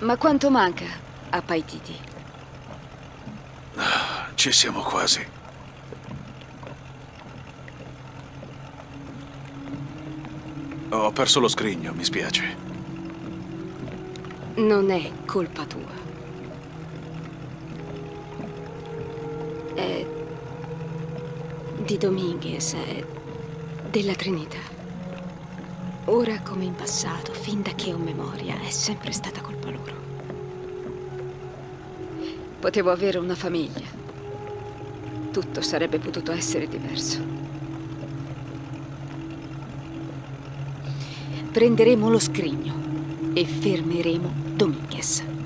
Ma quanto manca a Paititi? Ci siamo quasi. Ho perso lo scrigno, mi spiace. Non è colpa tua. È di Dominguez, è della Trinità. Ora come in passato, fin da che ho memoria, è sempre stata colpa loro. Potevo avere una famiglia. Tutto sarebbe potuto essere diverso. Prenderemo lo scrigno e fermeremo Dominguez.